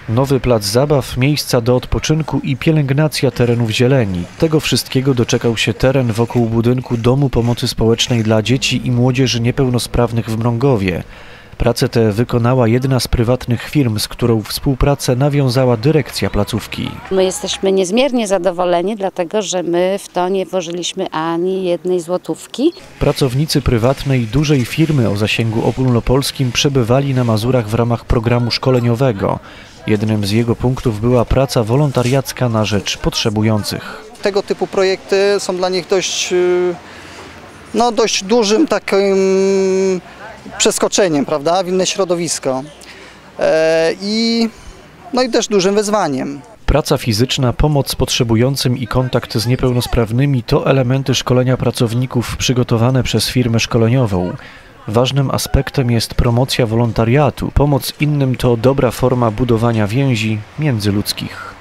Nowy plac zabaw, miejsca do odpoczynku i pielęgnacja terenów zieleni. Tego wszystkiego doczekał się teren wokół budynku Domu Pomocy Społecznej dla dzieci i młodzieży niepełnosprawnych w Mrągowie. Pracę tę wykonała jedna z prywatnych firm, z którą współpracę nawiązała dyrekcja placówki. My jesteśmy niezmiernie zadowoleni, dlatego że my w to nie włożyliśmy ani jednej złotówki. Pracownicy prywatnej dużej firmy o zasięgu ogólnopolskim przebywali na Mazurach w ramach programu szkoleniowego. Jednym z jego punktów była praca wolontariacka na rzecz potrzebujących. Tego typu projekty są dla nich dość dużym takim przeskoczeniem, prawda, w inne środowisko i też dużym wyzwaniem. Praca fizyczna, pomoc potrzebującym i kontakt z niepełnosprawnymi to elementy szkolenia pracowników przygotowane przez firmę szkoleniową. Ważnym aspektem jest promocja wolontariatu. Pomoc innym to dobra forma budowania więzi międzyludzkich.